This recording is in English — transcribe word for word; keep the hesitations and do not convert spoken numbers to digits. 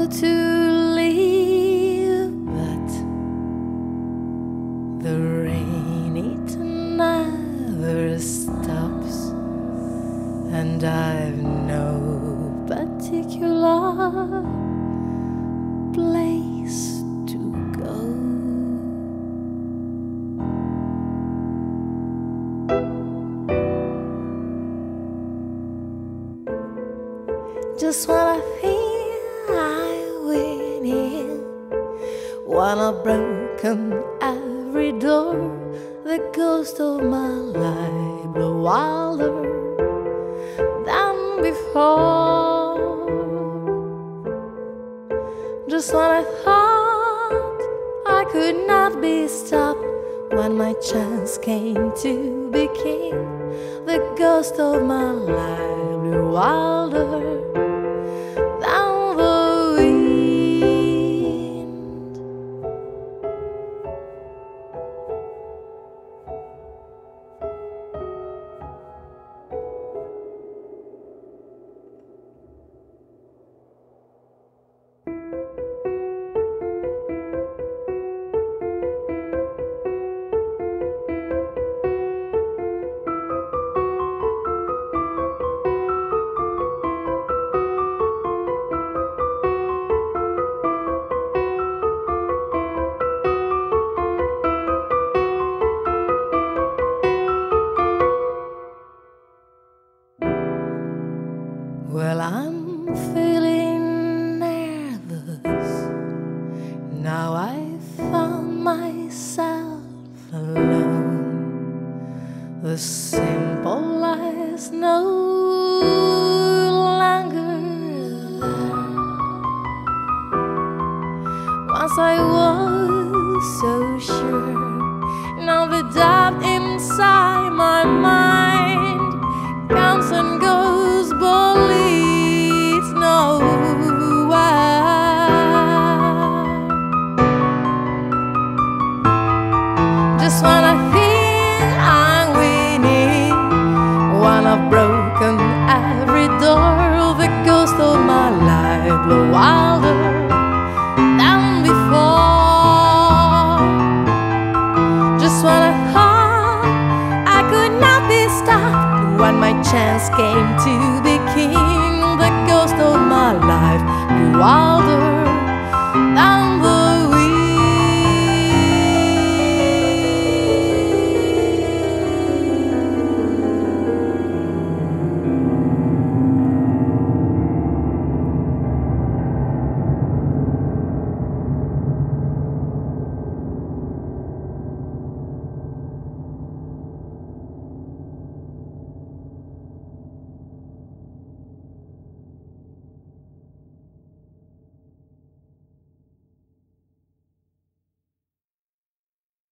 to leave, but the rain it never stops, and I've no particular place to go. Just when I feel I'm winning, when I've broken every door, the ghost of my life blew wilder than before. Just when I thought I could not be stopped, when my chance came to be king, the ghost of my life blew wilder than the wind. Well, I'm feeling nervous now. I found myself alone. The simple lies no longer there. Once I was so sure